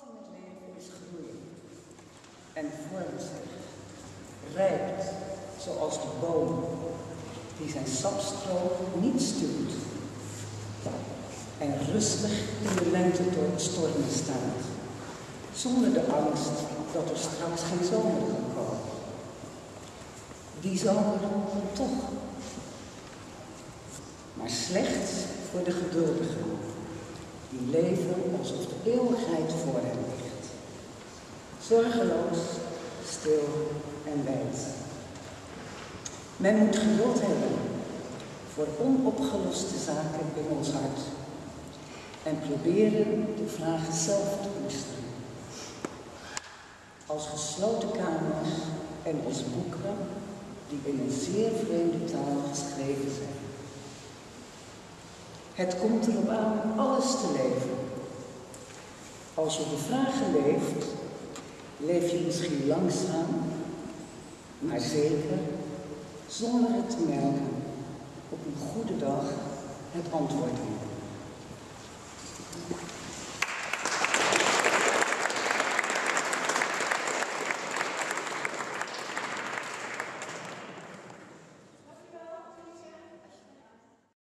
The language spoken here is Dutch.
in het leven is groeien en vormt zich, rijpt zoals de boom die zijn sapstroom niet stuwt en rustig in de lente door de stormen staat, zonder de angst dat er straks geen zomer kan komen. Die zomer komt toch, maar slechts voor de geduldigen, die leven alsof de eeuwigheid voor hen ligt. Zorgeloos, stil en wijd. Men moet geduld hebben voor onopgeloste zaken in ons hart en proberen de vragen zelf te koesteren. Als gesloten kamers en als boeken die in een zeer vreemde taal geschreven zijn. Het komt erop aan alles te leven. Als je de vragen leeft, leef je misschien langzaam, maar zeker, zonder het te merken, op een goede dag het antwoord hebben.